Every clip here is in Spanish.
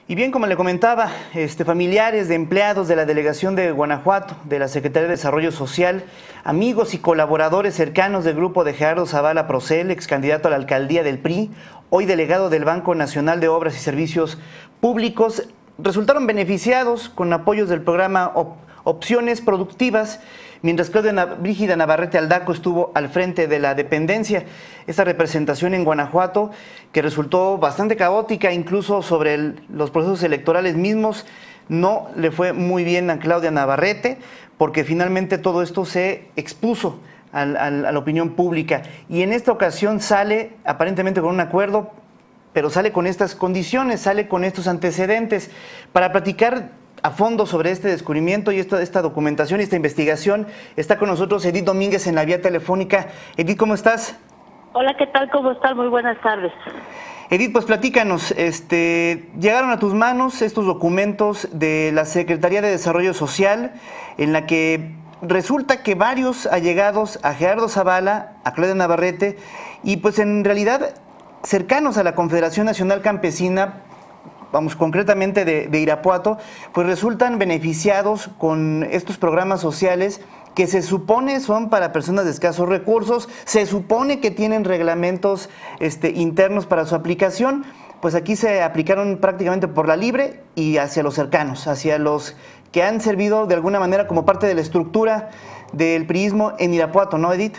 Y bien, como le comentaba, familiares de empleados de la Delegación de Guanajuato, de la Secretaría de Desarrollo Social, amigos y colaboradores cercanos del grupo de Gerardo Zavala Procel, ex candidato a la alcaldía del PRI, hoy delegado del Banco Nacional de Obras y Servicios Públicos, resultaron beneficiados con apoyos del programa Opciones Productivas, mientras Brígida Navarrete Aldaco estuvo al frente de la dependencia. Esta representación en Guanajuato, que resultó bastante caótica, incluso sobre los procesos electorales mismos, no le fue muy bien a Claudia Navarrete, porque finalmente todo esto se expuso a la opinión pública. Y en esta ocasión sale aparentemente con un acuerdo, pero sale con estas condiciones, sale con estos antecedentes. Para platicar a fondo sobre este descubrimiento y esta documentación y esta investigación, está con nosotros Edith Domínguez en la vía telefónica. Edith, ¿cómo estás? Hola, ¿qué tal? ¿Cómo estás? Muy buenas tardes. Edith, pues platícanos, llegaron a tus manos estos documentos de la Secretaría de Desarrollo Social, en la que resulta que varios allegados a Gerardo Zavala, a Claudia Navarrete, y pues en realidad cercanos a la Confederación Nacional Campesina, vamos, concretamente de Irapuato, pues resultan beneficiados con estos programas sociales que se supone son para personas de escasos recursos, se supone que tienen reglamentos internos para su aplicación. Pues aquí se aplicaron prácticamente por la libre y hacia los cercanos, hacia los que han servido de alguna manera como parte de la estructura del priismo en Irapuato, ¿no, Edith?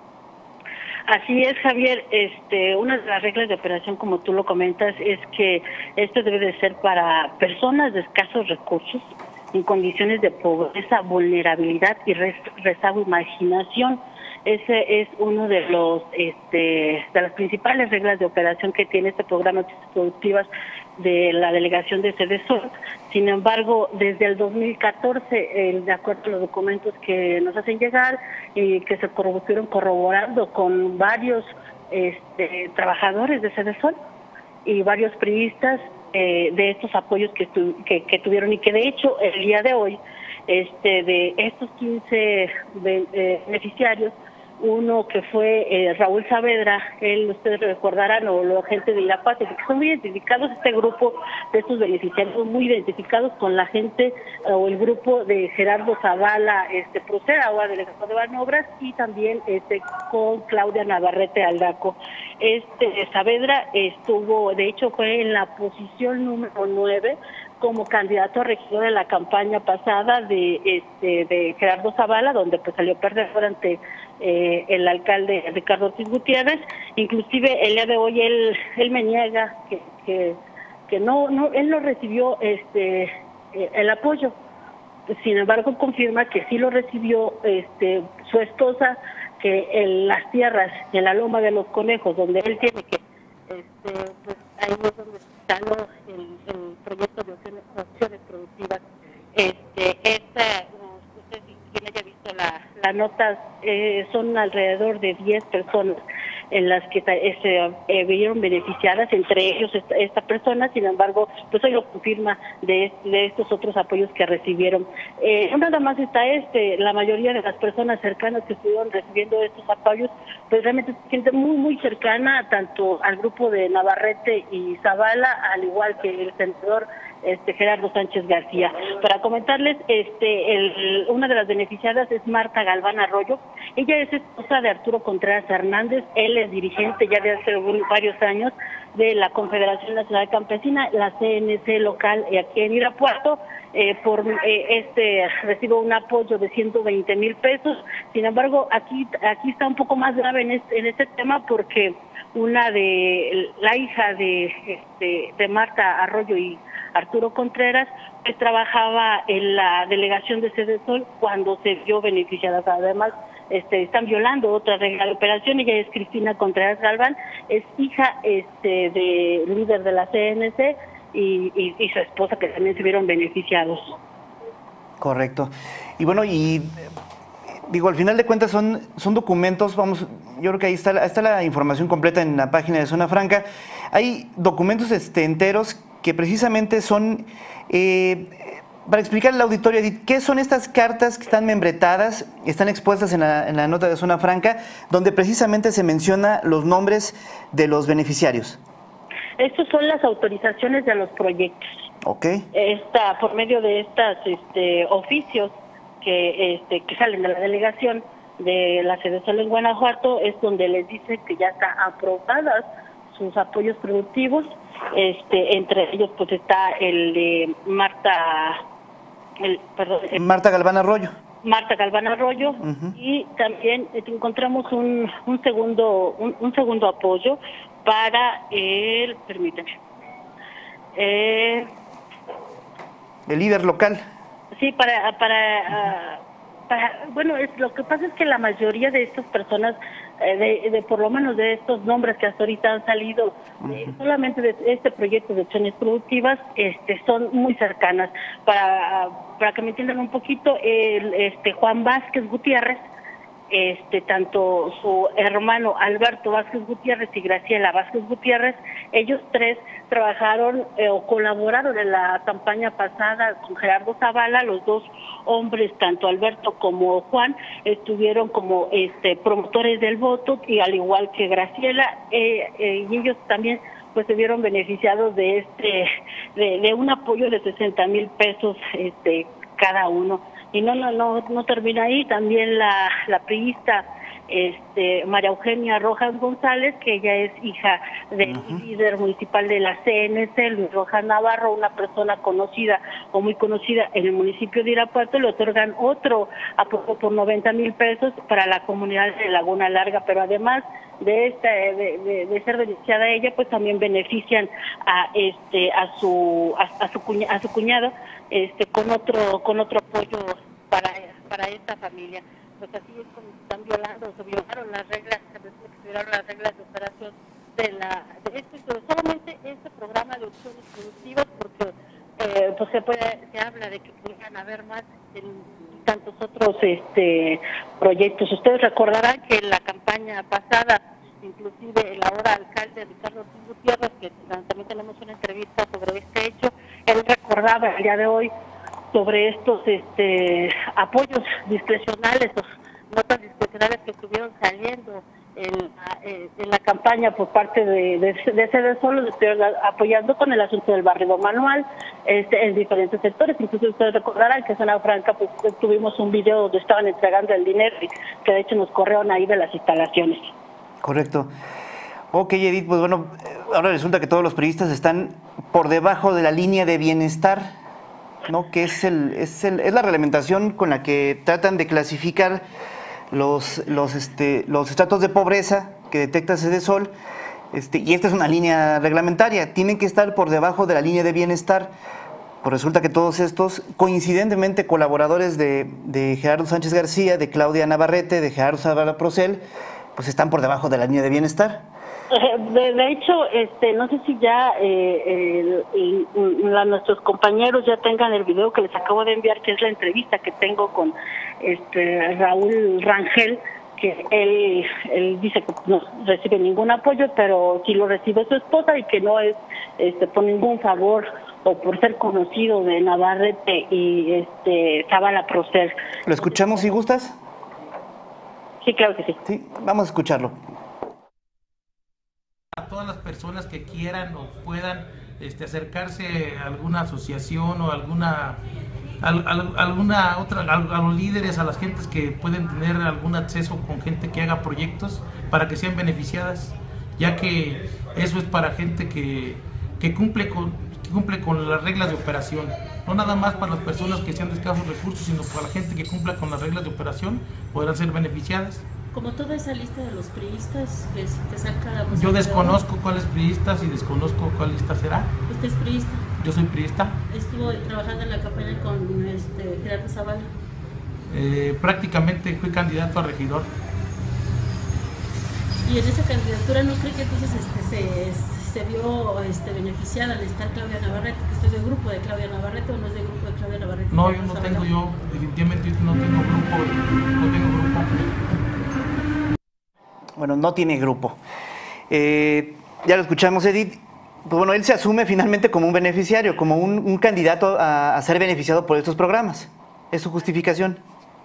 Así es, Javier. Una de las reglas de operación, como tú lo comentas, es que esto debe de ser para personas de escasos recursos, en condiciones de pobreza, vulnerabilidad y rezago y marginación. Ese es uno de los de las principales reglas de operación que tiene este programa de productivas de la delegación de Cedesol. Sin embargo, desde el 2014, de acuerdo a los documentos que nos hacen llegar y que se fueron corroborando con varios trabajadores de Cedesol y varios priistas, de estos apoyos que tuvieron, y que de hecho el día de hoy de estos 15 beneficiarios, uno que fue Raúl Saavedra, ustedes recordarán, o la gente de Irapuato, que son muy identificados, este grupo de estos beneficiarios son muy identificados con la gente o el grupo de Gerardo Zavala Procel, ahora delegado de Banobras, y también con Claudia Navarrete Aldaco. Saavedra estuvo, de hecho fue en la posición número 9 como candidato a regidor en la campaña pasada de Gerardo Zavala, donde pues salió perdedor ante el alcalde Ricardo Ortiz Gutiérrez. Inclusive el día de hoy él me niega que no él no recibió el apoyo. Sin embargo, confirma que sí lo recibió su esposa, que en las tierras, en la Loma de los Conejos, donde él tiene que pues ahí es donde está el proyecto de opciones productivas. Usted, quien haya visto la nota, son alrededor de 10 personas en las que vieron beneficiadas, entre ellos esta persona. Sin embargo, pues hoy lo confirma de estos otros apoyos que recibieron. Nada más está la mayoría de las personas cercanas que estuvieron recibiendo estos apoyos, pues realmente se siente muy, muy cercana tanto al grupo de Navarrete y Zavala, al igual que el senador Gerardo Sánchez García. Para comentarles, una de las beneficiadas es Marta Galván Arroyo. Ella es esposa de Arturo Contreras Hernández. Él es dirigente ya de hace varios años de la Confederación Nacional Campesina, la CNC local aquí en Irapuato. Recibo un apoyo de 120,000 pesos. Sin embargo, aquí está un poco más grave en este tema, porque la hija de Marta Arroyo y Arturo Contreras, que trabajaba en la delegación de Cedesol cuando se vio beneficiada. Además, están violando otra regla de operación. Ella es Cristina Contreras Galván, es hija de líder de la CNC, y su esposa, que también se vieron beneficiados. Correcto. Y bueno, digo, al final de cuentas son documentos, yo creo que ahí está la información completa en la página de Zona Franca. Hay documentos enteros que precisamente son, para explicarle al auditorio, Edith, ¿qué son estas cartas que están membretadas, están expuestas en la nota de Zona Franca, donde precisamente se menciona los nombres de los beneficiarios? Estos son las autorizaciones de los proyectos. Ok. Por medio de estas oficios que salen de la delegación de la sede social en Guanajuato, es donde les dicen que ya están aprobadas sus apoyos productivos. Entre ellos pues está el de Marta Galván Arroyo. Marta Galván Arroyo. Y también encontramos un segundo apoyo para el líder local. Sí, bueno, lo que pasa es que la mayoría de estas personas, por lo menos de estos nombres que hasta ahorita han salido, solamente de este proyecto de acciones productivas, son muy cercanas. Para que me entiendan un poquito, Juan Vázquez Gutiérrez, tanto su hermano Alberto Vázquez Gutiérrez y Graciela Vázquez Gutiérrez, ellos tres trabajaron o colaboraron en la campaña pasada con Gerardo Zavala. Los dos hombres, tanto Alberto como Juan, estuvieron como promotores del voto, y al igual que Graciela, y ellos también pues se vieron beneficiados de un apoyo de 60,000 pesos cada uno. Y no termina ahí. También la priista María Eugenia Rojas González, que ella es hija del líder municipal de la CNC, Luis Rojas Navarro, una persona conocida o muy conocida en el municipio de Irapuato, le otorgan otro apoyo por 90,000 pesos para la comunidad de Laguna Larga. Pero además de ser beneficiada ella, pues también benefician a su cuñado con otro apoyo para esta familia. Pues así es como se violaron las reglas, de operación solamente este programa de opciones productivas, porque pues se habla de que podrían haber más en tantos otros proyectos. Ustedes recordarán que en la campaña pasada, inclusive el ahora alcalde Ricardo Ortiz Gutiérrez, que también tenemos una entrevista sobre este hecho, él recordaba el día de hoy sobre estos apoyos discrecionales o notas discrecionales que estuvieron saliendo en la campaña por parte de Sede Sol. Los estuvieron apoyando con el asunto del barrido manual en diferentes sectores. Incluso ustedes recordarán que en Zona Franca pues tuvimos un video donde estaban entregando el dinero, que de hecho nos corrieron ahí de las instalaciones. Correcto. Ok, Edith, pues bueno, ahora resulta que todos los priistas están por debajo de la línea de bienestar, ¿no? Que es la reglamentación con la que tratan de clasificar los estratos de pobreza que detecta Sede Sol, y esta es una línea reglamentaria. Tienen que estar por debajo de la línea de bienestar. Pues resulta que todos estos, coincidentemente colaboradores de Gerardo Sánchez García, de Claudia Navarrete, de Gerardo Zavala Procel, pues están por debajo de la línea de bienestar. De hecho, no sé si ya nuestros compañeros ya tengan el video que les acabo de enviar, que es la entrevista que tengo con Raúl Rangel, que él dice que no recibe ningún apoyo, pero sí lo recibe su esposa, y que no es por ningún favor o por ser conocido de Navarrete y Zavala Procel. ¿Lo escuchamos si gustas? Sí, claro que sí. Sí, vamos a escucharlo. A todas las personas que quieran o puedan acercarse a alguna asociación o a los líderes, a las gentes que pueden tener algún acceso con gente que haga proyectos para que sean beneficiadas, ya que eso es para gente que cumple con las reglas de operación, no nada más para las personas que sean de escasos recursos, sino para la gente que cumpla con las reglas de operación podrán ser beneficiadas. Como toda esa lista de los priistas que saca... Yo desconozco cuáles priistas y desconozco cuál lista será. ¿Usted es priista? Yo soy priista. ¿Estuvo trabajando en la campaña con Gerardo Zavala? Prácticamente fui candidato a regidor. ¿Y en esa candidatura no cree que entonces se vio beneficiada al estar Claudia Navarrete? ¿Que usted es del grupo de Claudia Navarrete o no es del grupo de Claudia Navarrete? No, yo definitivamente no tengo grupo. Bueno, no tiene grupo. Ya lo escuchamos, Edith. Pues bueno, él se asume finalmente como un beneficiario, como un candidato a ser beneficiado por estos programas. ¿Es su justificación?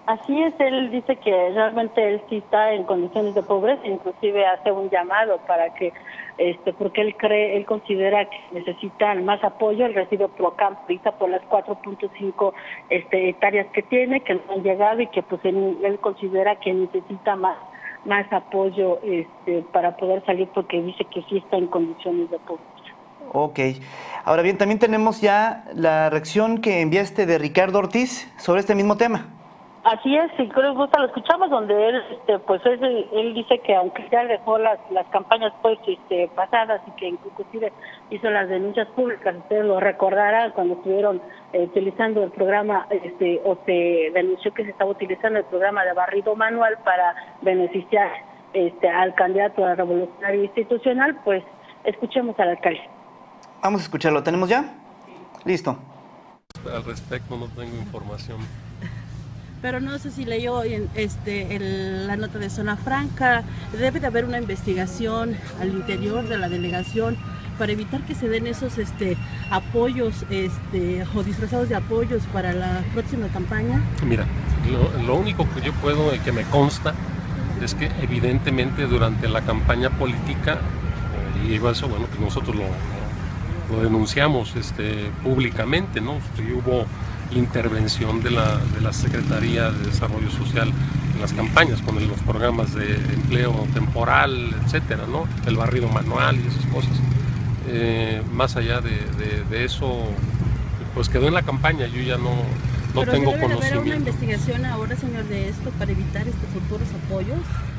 Así es, él dice que realmente él sí está en condiciones de pobreza, inclusive hace un llamado para que, porque él considera que necesitan más apoyo. Él recibe Procamprista por las 4.5 hectáreas que tiene, que no han llegado, y que pues él considera que necesita más apoyo para poder salir, porque dice que sí está en condiciones de pobreza. Ok. Ahora bien, también tenemos ya la reacción que enviaste de Ricardo Ortiz sobre este mismo tema. Así es, si les gusta lo escuchamos, donde él él dice que aunque ya dejó las campañas pasadas, y que inclusive hizo las denuncias públicas, ustedes lo recordarán cuando estuvieron utilizando el programa, o se denunció que se estaba utilizando el programa de barrido manual para beneficiar al candidato a la Revolucionaria Institucional. Pues escuchemos al alcalde. Vamos a escucharlo, ¿tenemos ya? Listo. Al respecto no tengo información. Pero no sé si leyó la nota de Zona Franca. Debe de haber una investigación al interior de la delegación para evitar que se den esos apoyos o disfrazados de apoyos para la próxima campaña. Mira, lo único que yo puedo y que me consta es que evidentemente durante la campaña política, y eso, bueno, pues nosotros lo denunciamos públicamente, ¿no? Y hubo intervención de la Secretaría de Desarrollo Social en las campañas con los programas de empleo temporal, etcétera, ¿no? El barrido manual y esas cosas. Más allá de eso, pues quedó en la campaña. Yo ya no tengo conocimiento. ¿Pero debe haber una investigación ahora, señor, de esto para evitar estos futuros apoyos?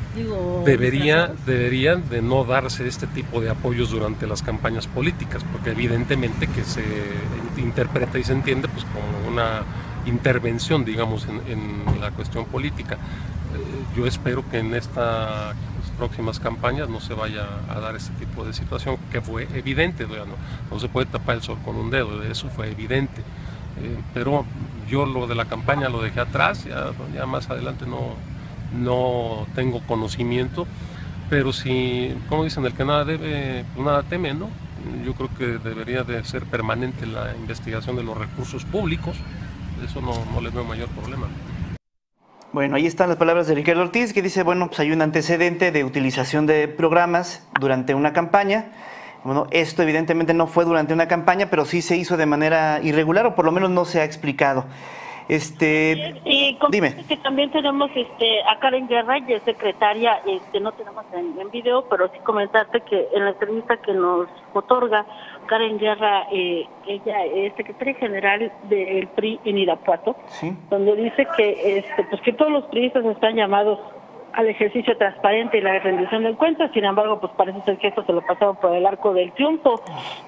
Deberían de no darse este tipo de apoyos durante las campañas políticas, porque evidentemente que se interpreta y se entiende pues como una intervención, digamos, en la cuestión política. Yo espero que en estas próximas campañas no se vaya a dar este tipo de situación, que fue evidente, no se puede tapar el sol con un dedo, eso fue evidente. Pero yo lo de la campaña lo dejé atrás, ya más adelante no tengo conocimiento, pero si, como dicen, el que nada debe, pues nada teme, ¿no? Yo creo que debería de ser permanente la investigación de los recursos públicos, eso no le veo mayor problema. Bueno, ahí están las palabras de Ricardo Ortiz, que dice, bueno, pues hay un antecedente de utilización de programas durante una campaña. Bueno, esto evidentemente no fue durante una campaña, pero sí se hizo de manera irregular, o por lo menos no se ha explicado. Y dime. Que también tenemos a Karen Guerra, ella es secretaria, no tenemos en video, pero sí comentaste que en la entrevista que nos otorga Karen Guerra, ella es secretaria general del PRI en Irapuato, ¿sí? Donde dice que pues que todos los priistas están llamados al ejercicio transparente y la rendición de cuentas. Sin embargo, pues parece ser que esto se lo pasaron por el arco del triunfo,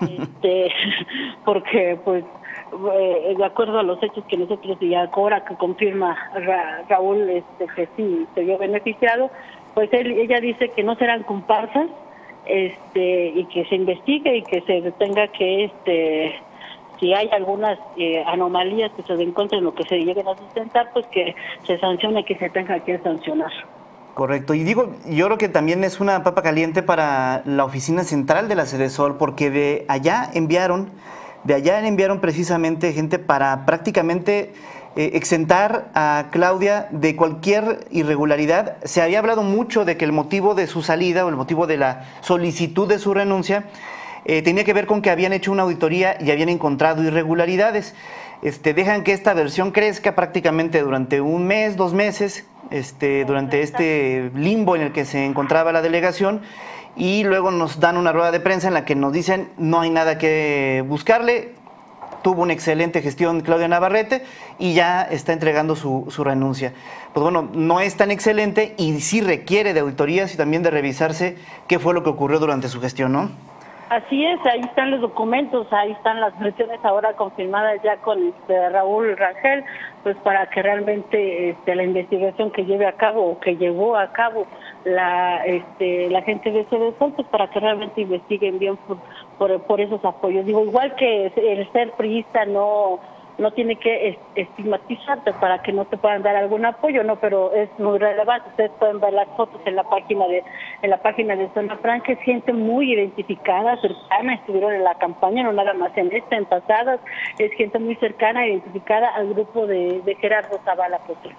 porque pues de acuerdo a los hechos que nosotros, y ahora que confirma Raúl que sí se vio beneficiado, pues ella dice que no serán comparsas, y que se investigue y que se tenga que si hay algunas anomalías que se encuentren o que se lleguen a sustentar, pues que se sancione, que se tenga que sancionar. Correcto, y yo creo que también es una papa caliente para la oficina central de la Sedesol, porque de allá enviaron precisamente gente para prácticamente exentar a Claudia de cualquier irregularidad. Se había hablado mucho de que el motivo de su salida o el motivo de la solicitud de su renuncia tenía que ver con que habían hecho una auditoría y habían encontrado irregularidades. Dejan que esta versión crezca prácticamente durante un mes, 2 meses, durante este limbo en el que se encontraba la delegación, y luego nos dan una rueda de prensa en la que nos dicen no hay nada que buscarle, tuvo una excelente gestión Claudia Navarrete y ya está entregando su renuncia. Pues bueno, no es tan excelente y sí requiere de auditorías y también de revisarse qué fue lo que ocurrió durante su gestión, ¿no? Así es, ahí están los documentos, ahí están las versiones ahora confirmadas ya con Raúl Rangel, pues para que realmente la investigación que lleve a cabo o que llevó a cabo la gente de Sedesol, pues para que realmente investiguen bien por esos apoyos. Digo, igual que el ser priista no tiene que estigmatizarte para que no te puedan dar algún apoyo, no, pero es muy relevante. Ustedes pueden ver las fotos en la página de Zona Franca. Es gente muy identificada, cercana, estuvieron en la campaña, no nada más en esta, en pasadas. Es gente muy cercana, identificada al grupo de Gerardo Zavala Procel.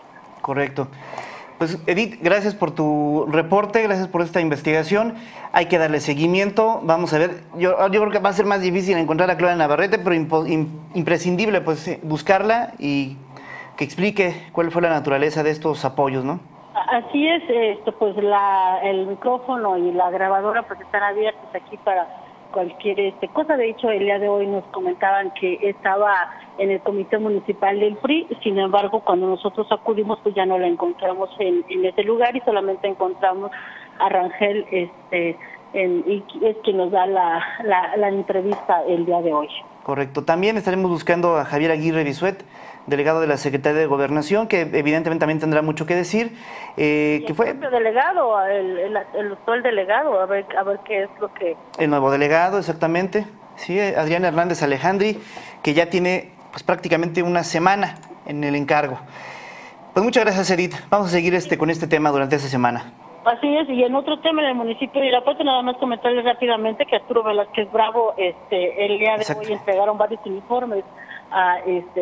Correcto. Pues Edith, gracias por tu reporte, gracias por esta investigación. Hay que darle seguimiento. Vamos a ver, yo creo que va a ser más difícil encontrar a Claudia Navarrete, pero imprescindible pues buscarla y que explique cuál fue la naturaleza de estos apoyos, ¿no? Así es, pues el micrófono y la grabadora pues están abiertos aquí para cualquier cosa. De hecho, el día de hoy nos comentaban que estaba en el comité municipal del PRI, sin embargo, cuando nosotros acudimos, pues ya no la encontramos en ese lugar y solamente encontramos a Rangel, y es quien nos da la entrevista el día de hoy. Correcto. También estaremos buscando a Javier Aguirre Bisuet, delegado de la Secretaría de Gobernación, que evidentemente también tendrá mucho que decir. Que fue el delegado, el actual delegado, a ver qué es lo que... El nuevo delegado, exactamente. Sí, Adrián Hernández Alejandri, que ya tiene pues prácticamente una semana en el encargo. Pues muchas gracias, Edith. Vamos a seguir con este tema durante esta semana. Así es, y en otro tema en el municipio de Irapuato, nada más comentarles rápidamente que Arturo Velázquez Bravo, el día de hoy entregaron varios uniformes a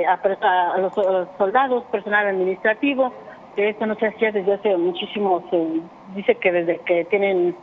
los soldados, personal administrativo. Esto no se hacía desde hace muchísimos, dice que desde que tienen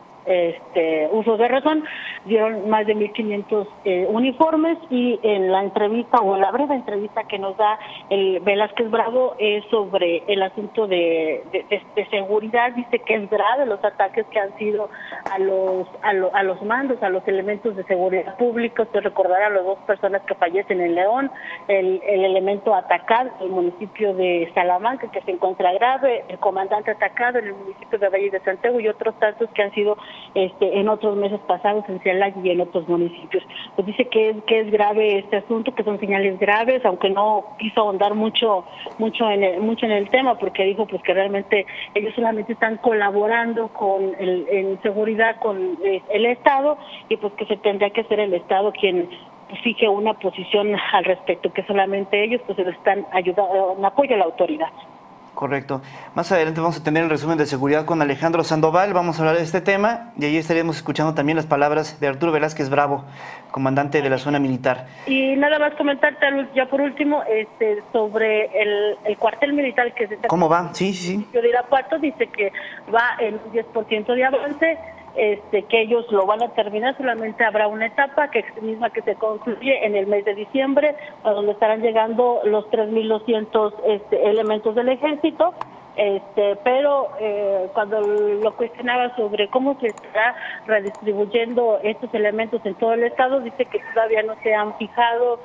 uso de razón, dieron más de 1,500 uniformes, y en la entrevista o en la breve entrevista que nos da el Velázquez Bravo es sobre el asunto de seguridad. Dice que es grave los ataques que han sido a los mandos, a los elementos de seguridad pública. Usted recordará a las 2 personas que fallecen en León, el elemento atacado en el municipio de Salamanca, que se encuentra grave, el comandante atacado en el municipio de Valle de Santiago, y otros tantos que han sido en otros meses pasados en Celaya y en otros municipios. Pues dice que es grave este asunto, que son señales graves, aunque no quiso ahondar mucho en el tema, porque dijo pues que realmente ellos solamente están colaborando en seguridad con el Estado, y pues que se tendría que ser el Estado quien fije una posición al respecto, que solamente ellos pues están ayudando en apoyo a la autoridad. Correcto. Más adelante vamos a tener el resumen de seguridad con Alejandro Sandoval, vamos a hablar de este tema y ahí estaremos escuchando también las palabras de Arturo Velázquez Bravo, comandante de la zona militar. Y nada más comentarte ya por último sobre el cuartel militar que se está... ¿Cómo va? Sí. De Irapuato dice que va en un 10% de avance, que ellos lo van a terminar, solamente habrá una etapa que se concluye en el mes de diciembre, a donde estarán llegando los 3,200 elementos del ejército, pero cuando lo cuestionaba sobre cómo se estará redistribuyendo estos elementos en todo el estado, dice que todavía no se han fijado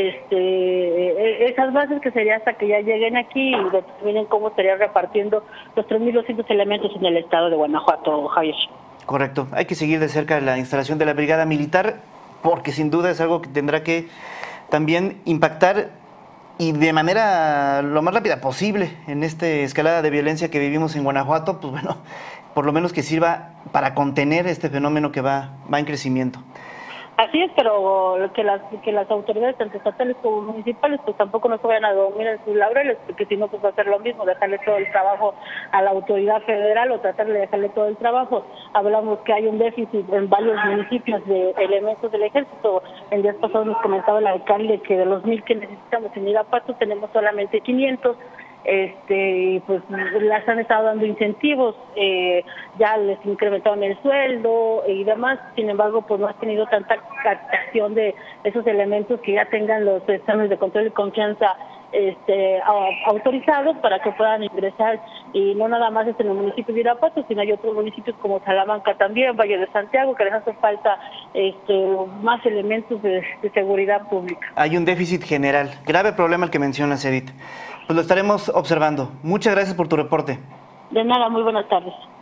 esas bases, que sería hasta que ya lleguen aquí y determinen cómo estaría repartiendo los 3,200 elementos en el estado de Guanajuato, Javier. Correcto. Hay que seguir de cerca la instalación de la brigada militar, porque sin duda es algo que tendrá que también impactar y de manera lo más rápida posible en esta escalada de violencia que vivimos en Guanajuato, pues bueno, por lo menos que sirva para contener este fenómeno que va en crecimiento. Así es, pero que las autoridades tanto estatales como municipales pues tampoco no se vayan a dormir en sus laureles, porque si no pues va a ser lo mismo, dejarle todo el trabajo a la autoridad federal o tratar de dejarle todo el trabajo. Hablamos que hay un déficit en varios municipios de elementos del ejército. El día pasado nos comentaba el alcalde que de los 1,000 que necesitamos en Irapuato tenemos solamente 500. Pues las han estado dando incentivos, ya les incrementaron el sueldo y demás. Sin embargo, pues no ha tenido tanta captación de esos elementos que ya tengan los exámenes de control y confianza autorizados para que puedan ingresar, y no nada más en el municipio de Irapuato, sino hay otros municipios como Salamanca también, Valle de Santiago, que les hace falta más elementos de seguridad pública. Hay un déficit general, grave problema el que mencionas, Edith. Pues lo estaremos observando. Muchas gracias por tu reporte. De nada, muy buenas tardes.